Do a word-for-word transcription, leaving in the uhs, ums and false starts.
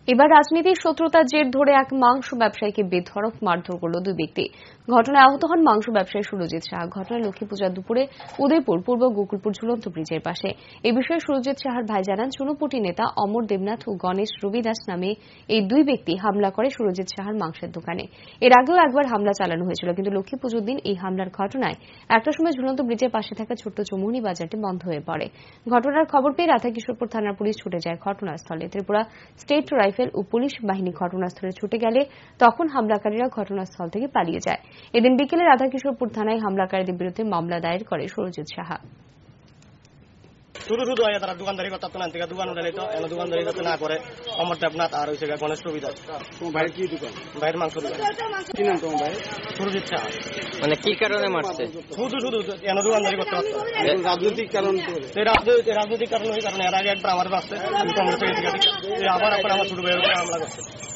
এবার রাজনীতির শত্রুতার জের ধরে এক মাংস ব্যবসায়ীকে বেধড়ক মারধর করল দুই ব্যক্তি। ঘটনায় আহত হন মাংস ব্যবসায়ী সুরজিৎ সাহা। ঘটনায় লক্ষ্মী পূজার দুপুরে উদয়পুর পূর্ব গোকুলপুর ঝুলন্ত ব্রিজের পাশে। এ বিষয়ে সুরজিৎ সাহার ভাই জানান, চুনোপুটি নেতা অমর দেবনাথ ও গণেশ রবিদাস নামে এই দুই ব্যক্তি হামলা করে সুরজিৎ সাহার মাংসের দোকানে। এর আগেও একবার হামলা চালানো হয়েছিল, কিন্তু লক্ষ্মী পুজোর দিন এই হামলার ঘটনায় একটার সময় ঝুলন্ত ব্রিজের পাশে থাকা ছোট্ট চৌমুহনী বাজারটি বন্ধ হয়ে পড়ে। ঘটনার খবর পেয়ে রাধাকিশোরপুর থানার পুলিশ ছুটে যায় ঘটনাস্থলে। ত্রিপুরা স্টেট রাইফেল ও পুলিশ বাহিনী ঘটনাস্থলে ছুটে গেলে তখন হামলাকারীরা ঘটনাস্থল থেকে পালিয়ে যায়। এদিন বিকেলে রাধাকিশোরপুর থানায় হামলাকারীদের বিরুদ্ধে মামলা দায়ের করে সুরজিৎ সাহা। শুধু শুধু তারা দোকানদারি করতে না থেকে দোকান উঠাইতো এনে দোকানদারি যাতে না করে অমর দেবনাথ আর হয়েছে গণেশ রবিদাস। তোমার ভাইয়ের কি দোকান? ভাইয়ের মাংস দোকান। কি নাম তোমার ভাই? সুরজিৎ সাহা। মানে কি কারণে মারছে? শুধু শুধু এনে দোকানদারি করতে পারতো। রাজনৈতিক কারণ? রাজনৈতিক কারণ ওই কারণে এর আগে একবার আমার বাসে আবার আপনার আমার ছোট ভাইয়ের উপরে হামলা করছে।